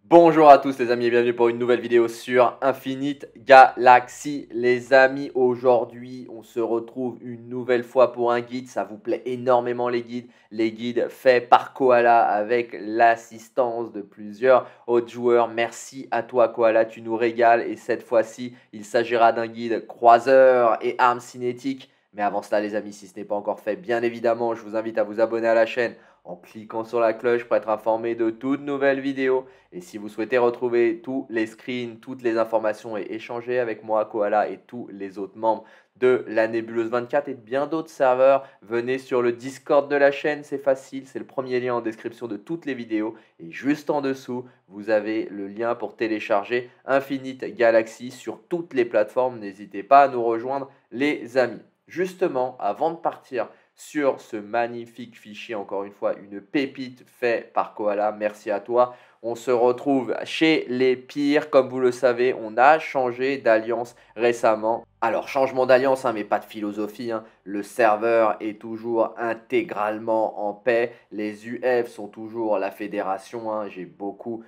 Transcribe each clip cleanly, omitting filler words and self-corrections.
Bonjour à tous les amis et bienvenue pour une nouvelle vidéo sur Infinite Galaxy. Les amis, aujourd'hui on se retrouve une nouvelle fois pour un guide. Ça vous plaît énormément les guides faits par Koala avec l'assistance de plusieurs autres joueurs. Merci à toi Koala, tu nous régales et cette fois-ci il s'agira d'un guide croiseur et armes cinétiques. Mais avant cela les amis, si ce n'est pas encore fait, bien évidemment je vous invite à vous abonner à la chaîne en cliquant sur la cloche pour être informé de toutes nouvelles vidéos. Et si vous souhaitez retrouver tous les screens, toutes les informations et échanger avec moi, Koala et tous les autres membres de la Nébuleuse 24 et de bien d'autres serveurs, venez sur le Discord de la chaîne, c'est facile, c'est le premier lien en description de toutes les vidéos. Et juste en dessous, vous avez le lien pour télécharger Infinite Galaxy sur toutes les plateformes. N'hésitez pas à nous rejoindre les amis. Justement, avant de partir sur ce magnifique fichier, encore une fois, une pépite fait par Koala, merci à toi. On se retrouve chez les pires, comme vous le savez, on a changé d'alliance récemment. Alors, changement d'alliance, mais pas de philosophie. Le serveur est toujours intégralement en paix. Les UF sont toujours la fédération. J'ai beaucoup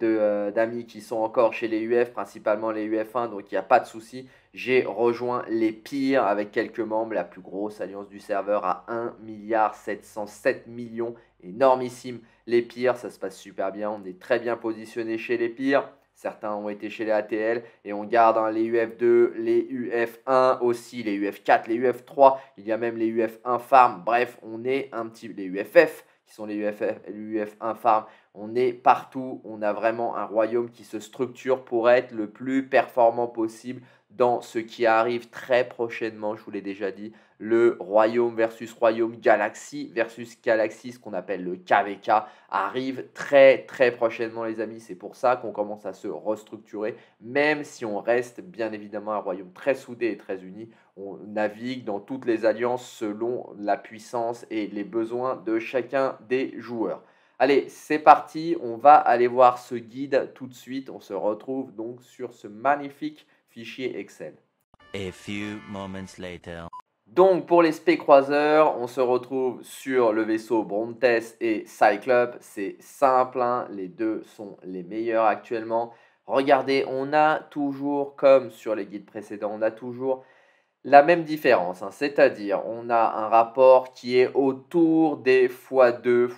d'amis qui sont encore chez les UF, principalement les UF1, donc il n'y a pas de souci. J'ai rejoint les pires avec quelques membres, la plus grosse alliance du serveur à 1,707 milliard, énormissime. Les pires, ça se passe super bien, on est très bien positionné chez les pires. Certains ont été chez les ATL et on garde les UF2, les UF1 aussi, les UF4, les UF3, il y a même les UF1 farm. Bref, on est un petit, les UFF qui sont les UF1 farm. On est partout, on a vraiment un royaume qui se structure pour être le plus performant possible dans ce qui arrive très prochainement, je vous l'ai déjà dit, le royaume versus royaume, galaxie versus galaxie, ce qu'on appelle le KVK, arrive très prochainement les amis. C'est pour ça qu'on commence à se restructurer, même si on reste bien évidemment un royaume très soudé et très uni. On navigue dans toutes les alliances selon la puissance et les besoins de chacun des joueurs. Allez, c'est parti, on va aller voir ce guide tout de suite. On se retrouve donc sur ce magnifique fichier Excel. A few moments later. Donc pour les spé croiseurs, on se retrouve sur le vaisseau Brontes et Cyclope. C'est simple, les deux sont les meilleurs actuellement. Regardez, on a toujours, comme sur les guides précédents, on a toujours la même différence, c'est-à-dire on a un rapport qui est autour des x2,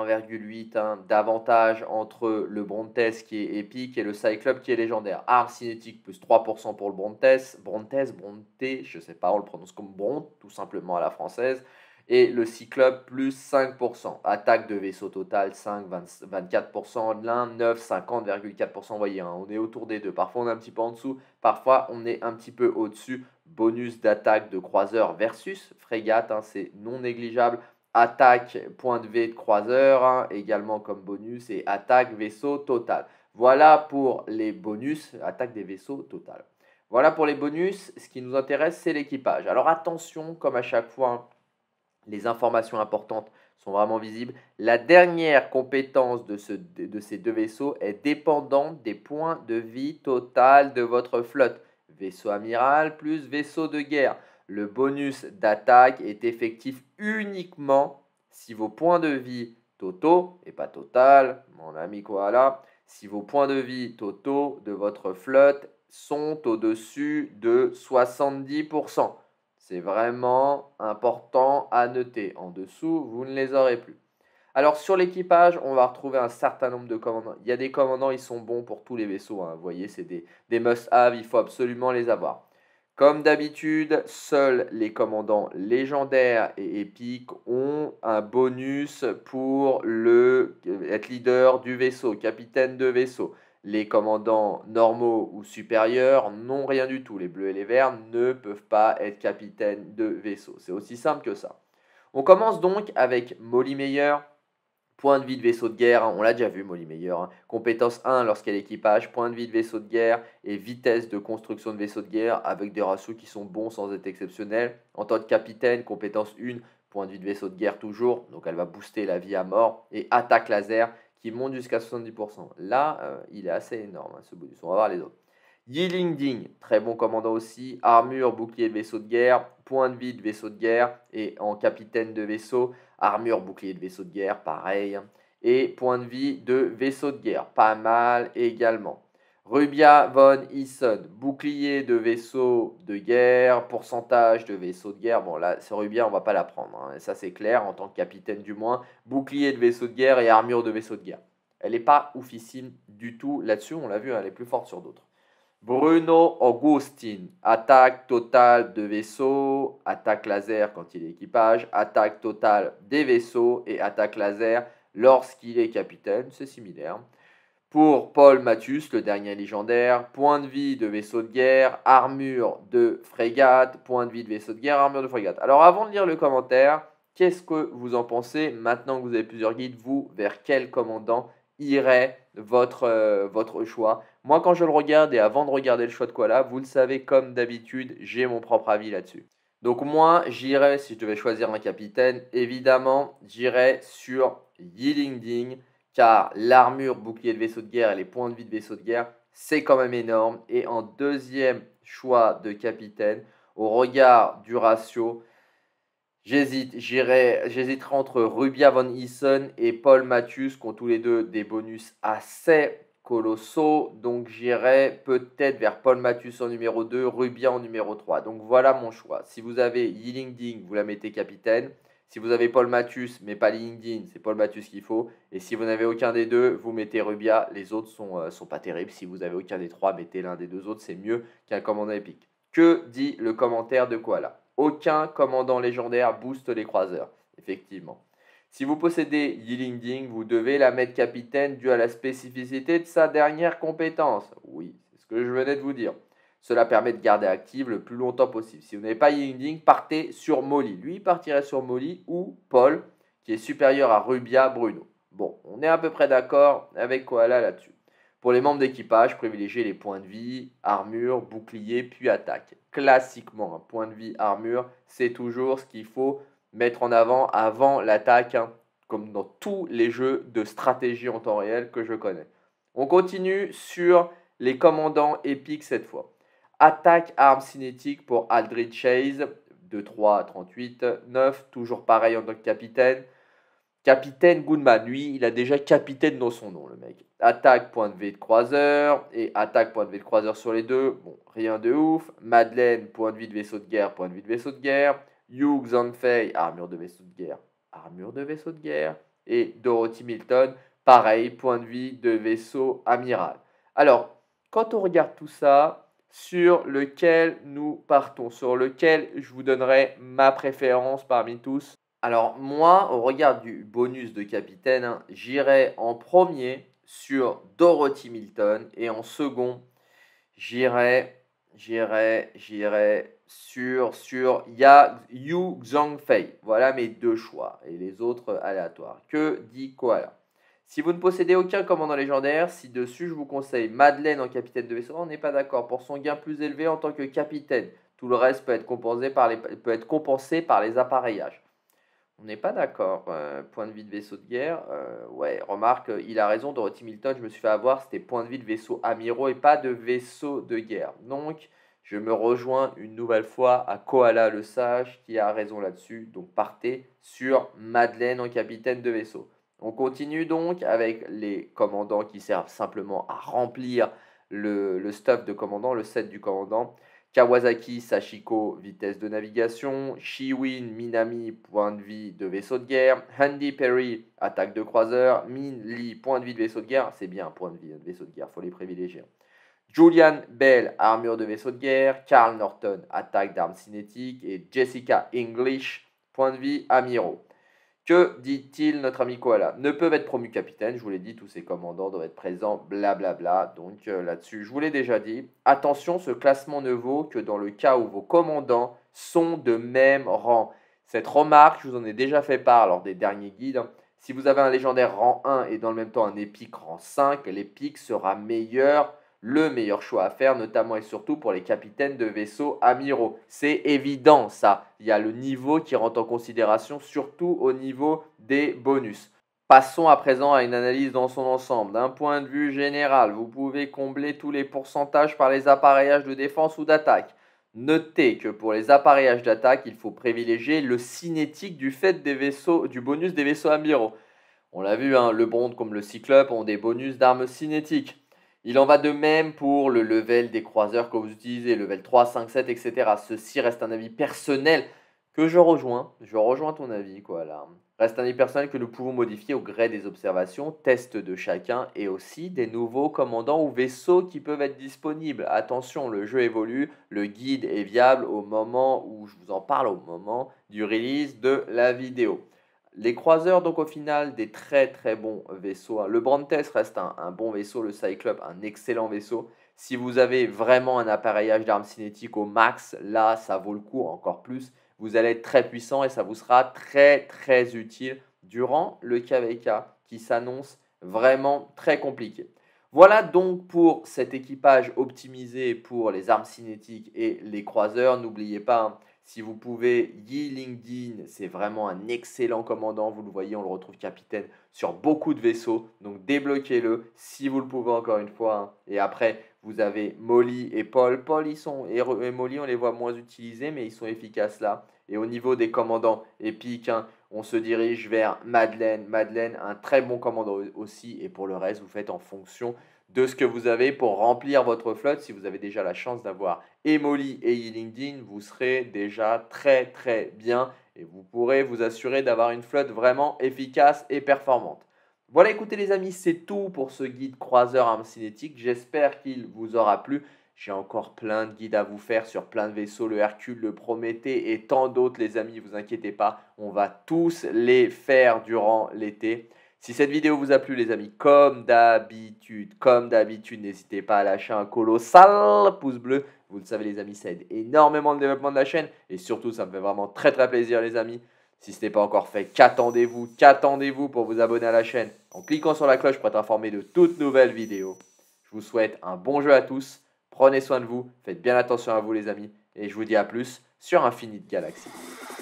x1,8 d'avantage entre le Brontes qui est épique et le Cyclope qui est légendaire. Arme cinétique plus 3% pour le Brontes, je sais pas, on le prononce comme Bronte, tout simplement à la française. Et le Cyclope plus 5%. Attaque de vaisseau total 5, 24% de l'un, 9, 50,4%. Vous voyez, on est autour des deux. Parfois on est un petit peu en dessous, parfois on est un petit peu au-dessus. Bonus d'attaque de croiseur versus frégate, c'est non négligeable. Attaque point de V de croiseur, également comme bonus. Et attaque vaisseau total. Voilà pour les bonus, attaque des vaisseaux total. Voilà pour les bonus. Ce qui nous intéresse, c'est l'équipage. Alors attention, comme à chaque fois, les informations importantes sont vraiment visibles. La dernière compétence de ces deux vaisseaux est dépendante des points de vie total de votre flotte. Vaisseau amiral plus vaisseau de guerre. Le bonus d'attaque est effectif uniquement si vos points de vie totaux, et pas total, mon ami Koala, si vos points de vie totaux de votre flotte sont au-dessus de 70%. C'est vraiment important à noter. En dessous, vous ne les aurez plus. Alors sur l'équipage, on va retrouver un certain nombre de commandants. Il y a des commandants, ils sont bons pour tous les vaisseaux. Vous voyez, c'est des must-have, il faut absolument les avoir. Comme d'habitude, seuls les commandants légendaires et épiques ont un bonus pour être leader du vaisseau, capitaine de vaisseau. Les commandants normaux ou supérieurs n'ont rien du tout. Les bleus et les verts ne peuvent pas être capitaines de vaisseau. C'est aussi simple que ça. On commence donc avec Molly Meyer. Point de vie de vaisseau de guerre, on l'a déjà vu, Molly Meyer. Compétence 1 lorsqu'elle est équipage, point de vie de vaisseau de guerre et vitesse de construction de vaisseau de guerre avec des ratios qui sont bons sans être exceptionnels. En tant que capitaine, compétence 1, point de vie de vaisseau de guerre toujours, donc elle va booster la vie à mort. Et attaque laser qui monte jusqu'à 70%. Là, il est assez énorme ce bonus, on va voir les autres. Yiling Ding, très bon commandant aussi. Armure, bouclier de vaisseau de guerre, point de vie de vaisseau de guerre et en capitaine de vaisseau. Armure, bouclier de vaisseau de guerre, pareil. et points de vie de vaisseau de guerre. Pas mal également. Rubia von Essen, bouclier de vaisseau de guerre, pourcentage de vaisseau de guerre. Bon, là, ce Rubia, on va pas la prendre, hein, ça c'est clair, en tant que capitaine du moins. Bouclier de vaisseau de guerre et armure de vaisseau de guerre. Elle n'est pas oufissime du tout là-dessus, on l'a vu, hein, elle est plus forte sur d'autres. Bruno Augustin, attaque totale de vaisseau, attaque laser quand il est équipage, attaque totale des vaisseaux et attaque laser lorsqu'il est capitaine, c'est similaire. Pour Paul Mathius, le dernier légendaire, point de vie de vaisseau de guerre, armure de frégate, point de vie de vaisseau de guerre, armure de frégate. Alors avant de lire le commentaire, qu'est-ce que vous en pensez maintenant que vous avez plusieurs guides, vous, vers quel commandant irait votre choix? Moi, quand je le regarde et avant de regarder le choix de Koala, vous le savez, comme d'habitude, j'ai mon propre avis là-dessus. Donc moi, j'irais, si je devais choisir un capitaine, évidemment, j'irais sur Yilingding, car l'armure bouclier de vaisseau de guerre et les points de vie de vaisseau de guerre, c'est quand même énorme. Et en deuxième choix de capitaine, au regard du ratio, j'hésiterai entre Rubia von Essen et Paul Mathius, qui ont tous les deux des bonus assez colossaux. Donc j'irai peut-être vers Paul Mathius en numéro 2, Rubia en numéro 3. Donc voilà mon choix. Si vous avez Yilingding, vous la mettez capitaine. Si vous avez Paul Mathius, mais pas Yilingding, c'est Paul Mathius qu'il faut. Et si vous n'avez aucun des deux, vous mettez Rubia. Les autres sont pas terribles. Si vous avez aucun des trois, mettez l'un des deux autres. C'est mieux qu'un commandant épique. Que dit le commentaire de Koala? Aucun commandant légendaire booste les croiseurs. Effectivement. Si vous possédez Yilingding, vous devez la mettre capitaine dû à la spécificité de sa dernière compétence. Oui, c'est ce que je venais de vous dire. Cela permet de garder active le plus longtemps possible. Si vous n'avez pas Yilingding, partez sur Molly. Lui, il partirait sur Molly ou Paul, qui est supérieur à Rubia Bruno. Bon, on est à peu près d'accord avec Koala là-dessus. Pour les membres d'équipage, privilégiez les points de vie, armure, bouclier, puis attaque. Classiquement, un point de vie, armure, c'est toujours ce qu'il faut mettre en avant l'attaque, hein, comme dans tous les jeux de stratégie en temps réel que je connais. On continue sur les commandants épiques cette fois. Attaque arme cinétique pour Aldrich Chase, de 3 à 38, 9, toujours pareil en tant que capitaine. Capitaine Goodman, lui, il a déjà capitaine dans son nom, le mec. Attaque point de V de croiseur et attaque point de V de croiseur sur les deux. Bon, rien de ouf. Madeleine, point de vie de vaisseau de guerre, point de vie de vaisseau de guerre. Hugh Zanfei, armure de vaisseau de guerre, armure de vaisseau de guerre. Et Dorothy Milton, pareil, point de vie de vaisseau amiral. Alors, quand on regarde tout ça, sur lequel nous partons, sur lequel je vous donnerai ma préférence parmi tous. Alors moi, au regard du bonus de capitaine, hein, j'irai en premier sur Dorothy Milton et en second, j'irai sur Yu Zhangfei. Voilà mes deux choix et les autres aléatoires. Que dit Koala? Si vous ne possédez aucun commandant légendaire, ci-dessus je vous conseille Madeleine en capitaine de vaisseau. On n'est pas d'accord. Pour son gain plus élevé en tant que capitaine, tout le reste peut être compensé par les appareillages. On n'est pas d'accord. Point de vie de vaisseau de guerre. Ouais, remarque, il a raison, Dorothy Milton, je me suis fait avoir, c'était point de vie de vaisseau amiraux et pas de vaisseau de guerre. Donc, je me rejoins une nouvelle fois à Koala le sage qui a raison là-dessus. Donc, partez sur Madeleine en capitaine de vaisseau. On continue donc avec les commandants qui servent simplement à remplir le stuff de commandant, le set du commandant. Kawasaki Sachiko, vitesse de navigation. Shiwin Minami, point de vie de vaisseau de guerre. Handy Perry, attaque de croiseur. Min Lee, point de vie de vaisseau de guerre. C'est bien, point de vie de vaisseau de guerre, il faut les privilégier. Julian Bell, armure de vaisseau de guerre. Carl Norton, attaque d'armes cinétiques. Et Jessica English, point de vie amiraux. Que dit-il notre ami Koala? Ne peuvent être promus capitaine, je vous l'ai dit, tous ces commandants doivent être présents, blablabla. Donc là-dessus, je vous l'ai déjà dit. Attention, ce classement ne vaut que dans le cas où vos commandants sont de même rang. Cette remarque, je vous en ai déjà fait part lors des derniers guides. Si vous avez un légendaire rang 1 et dans le même temps un épique rang 5, l'épique sera meilleur, le meilleur choix à faire, notamment et surtout pour les capitaines de vaisseaux amiraux. C'est évident ça, il y a le niveau qui rentre en considération, surtout au niveau des bonus. Passons à présent à une analyse dans son ensemble. D'un point de vue général, vous pouvez combler tous les pourcentages par les appareillages de défense ou d'attaque. Notez que pour les appareillages d'attaque, il faut privilégier le cinétique du fait des vaisseaux, du bonus des vaisseaux amiraux. On l'a vu, hein, le Bronze comme le Cyclope ont des bonus d'armes cinétiques. Il en va de même pour le level des croiseurs que vous utilisez, level 3, 5, 7, etc. Ceci reste un avis personnel que je rejoins. Je rejoins ton avis, quoi, là. Reste un avis personnel que nous pouvons modifier au gré des observations, tests de chacun et aussi des nouveaux commandants ou vaisseaux qui peuvent être disponibles. Attention, le jeu évolue, le guide est viable au moment où je vous en parle, au moment du release de la vidéo. Les croiseurs, donc au final, des très très bons vaisseaux, hein. Le Brantes reste un bon vaisseau, le Cyclope, un excellent vaisseau. Si vous avez vraiment un appareillage d'armes cinétiques au max, là, ça vaut le coup encore plus. Vous allez être très puissant et ça vous sera très très utile durant le KVK qui s'annonce vraiment très compliqué. Voilà donc pour cet équipage optimisé pour les armes cinétiques et les croiseurs. N'oubliez pas, hein, si vous pouvez, Yi Lingdin, c'est vraiment un excellent commandant. Vous le voyez, on le retrouve capitaine sur beaucoup de vaisseaux. Donc débloquez-le si vous le pouvez encore une fois, hein. Et après, vous avez Molly et Paul. Paul et Molly, on les voit moins utilisés, mais ils sont efficaces là. Et au niveau des commandants épiques, hein, on se dirige vers Madeleine. Madeleine, un très bon commandant aussi. Et pour le reste, vous faites en fonction de ce que vous avez pour remplir votre flotte. Si vous avez déjà la chance d'avoir Emoli et Yilingdin, vous serez déjà très très bien et vous pourrez vous assurer d'avoir une flotte vraiment efficace et performante. Voilà, écoutez les amis, c'est tout pour ce guide croiseur armes cinétiques. J'espère qu'il vous aura plu. J'ai encore plein de guides à vous faire sur plein de vaisseaux, le Hercule, le Prométhée et tant d'autres les amis, vous inquiétez pas, on va tous les faire durant l'été. Si cette vidéo vous a plu les amis, comme d'habitude, n'hésitez pas à lâcher un colossal pouce bleu. Vous le savez les amis, ça aide énormément le développement de la chaîne et surtout ça me fait vraiment très très plaisir les amis. Si ce n'est pas encore fait, qu'attendez-vous pour vous abonner à la chaîne en cliquant sur la cloche pour être informé de toutes nouvelles vidéos. Je vous souhaite un bon jeu à tous, prenez soin de vous, faites bien attention à vous les amis et je vous dis à plus sur Infinite Galaxy.